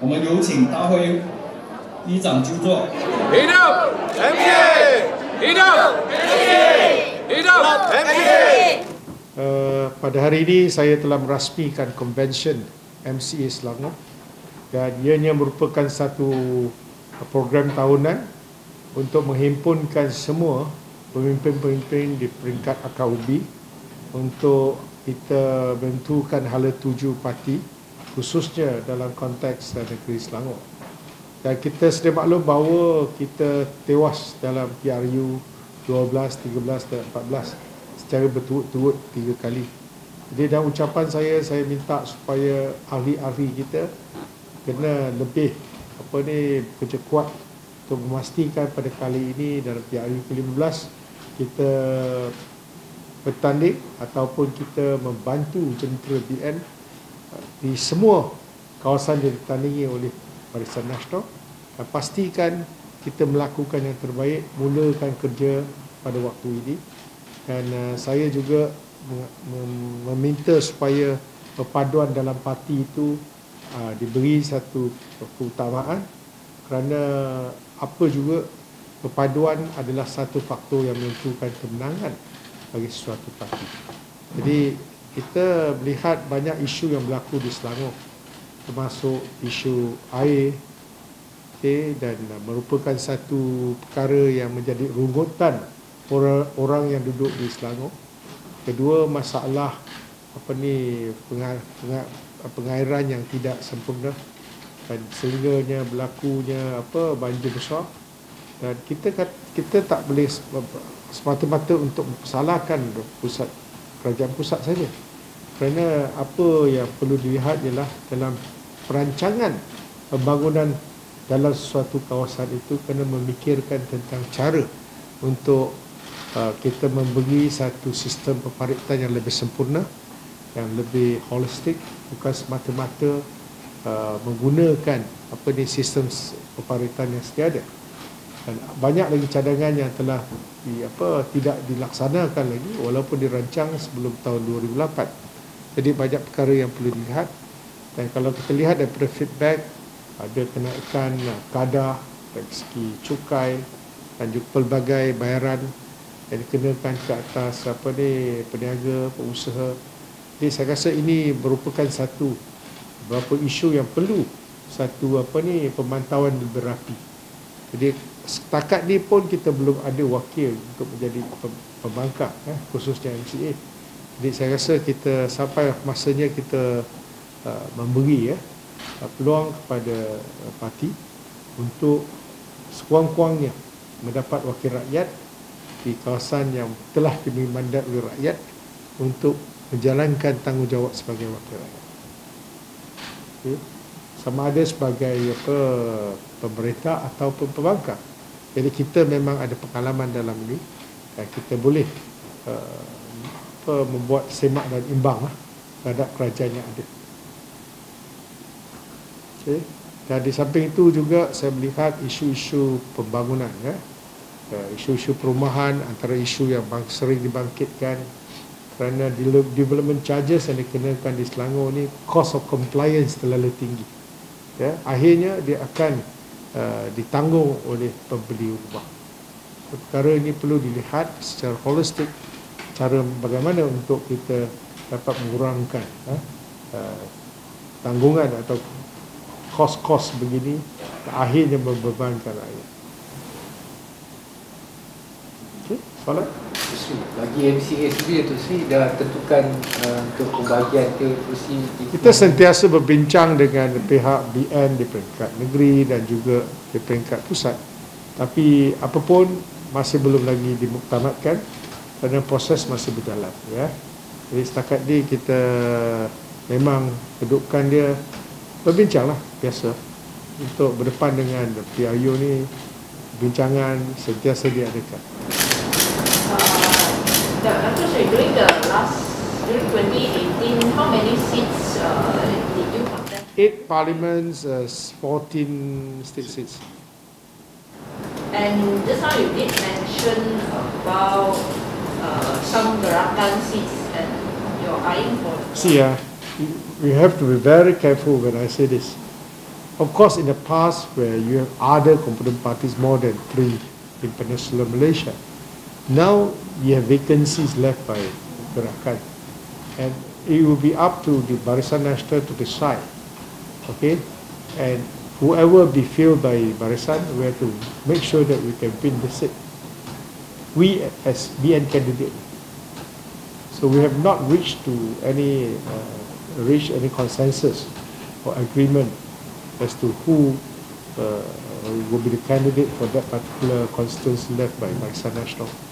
们有请大会议长就座。 Hidup MCA! Hidup MCA! Hidup MCA! Pada hari ini saya telah merasmikan Convention MCA Selangor dan ianya merupakan satu program tahunan untuk menghimpunkan semua pemimpin-pemimpin di peringkat akar ubi untuk kita menentukan hala tuju parti khususnya dalam konteks negeri Selangor. Dan kita sedia maklum bahawa kita tewas dalam PRU 12, 13 dan 14 secara berturut-turut 3 kali. Jadi dalam ucapan saya minta supaya ahli-ahli kita kena lebih kerja kuat untuk memastikan pada kali ini dalam PRU ke-15 kita bertanding ataupun kita membantu jentera BN di semua kawasan yang ditandingi oleh Barisan Nasional dan pastikan kita melakukan yang terbaik, mulakan kerja pada waktu ini. Dan saya juga meminta supaya perpaduan dalam parti itu diberi satu keutamaan kerana apa juga perpaduan adalah satu faktor yang menentukan kemenangan bagi sesuatu parti. Jadi kita melihat banyak isu yang berlaku di Selangor termasuk isu air dan merupakan satu perkara yang menjadi rungutan orang yang duduk di Selangor. Kedua, masalah pengairan yang tidak sempurna dan sehingganya berlakunya banjir besar. Dan kita tak boleh semata-mata untuk salahkan kerajaan pusat saja. Kerana apa yang perlu dilihat ialah dalam perancangan pembangunan dalam sesuatu kawasan itu kena memikirkan tentang cara untuk kita memberi satu sistem pemaritan yang lebih sempurna, yang lebih holistik, bukan semata-mata menggunakan sistem pemaritan yang sedia ada. Dan banyak lagi cadangan yang telah tidak dilaksanakan lagi walaupun dirancang sebelum tahun 2008. Jadi banyak perkara yang perlu dilihat. Dan kalau kita lihat daripada feedback, ada kenaikan kadar dari segi cukai dan juga pelbagai bayaran yang dikenakan ke atas peniaga, pengusaha. Jadi saya rasa ini merupakan satu beberapa isu yang perlu satu pemantauan lebih rapi. Jadi setakat ni pun kita belum ada wakil untuk menjadi pembangkang khususnya MCA. Jadi saya rasa kita sampai masanya kita memberi peluang kepada parti untuk sekurang-kurangnya mendapat wakil rakyat di kawasan yang telah diberi mandat oleh rakyat untuk menjalankan tanggungjawab sebagai wakil rakyat. Okay. Sama ada sebagai pemerintah ataupun pembangkang. Jadi kita memang ada pengalaman dalam ini dan kita boleh membuat semak dan imbang terhadap kerajaan yang ada. Okay. Dan di samping itu juga saya melihat isu-isu pembangunan, isu-isu perumahan antara isu yang sering dibangkitkan kerana development charges yang dikenakan di Selangor ni cost of compliance terlalu tinggi. Akhirnya dia akan ditanggung oleh pembeli rumah. Perkara ini perlu dilihat secara holistik, cara bagaimana untuk kita dapat mengurangkan tanggungan atau kos-kos begini akhirnya membebankan rakyat. Okay, soalan? Bagi MCA sendiri tu dah tentukan untuk pembahagian ke kursi. Kita sentiasa berbincang dengan pihak BN di peringkat negeri dan juga di peringkat pusat. Tapi apapun masih belum lagi dimuktamadkan kerana proses masih berjalan. Jadi setakat ni kita memang kedudukan dia berbincanglah biasa untuk berdepan dengan PRU ni, bincangan sentiasa diadakan. During 2018, how many seats did you contest? 8 parliaments, 14 state seats. And just now you did mention about some Gerakan seats and you're eyeing for. See, we have to be very careful when I say this. Of course, in the past, where you have other component parties, more than 3 in Peninsular Malaysia, now you have vacancies left by Gerakan, and it will be up to the Barisan Nasional to decide, okay, and whoever be filled by Barisan, we have to make sure that we can win the seat. We as BN candidate. So we have not reached any consensus or agreement as to who will be the candidate for that particular constituency left by Barisan Nasional.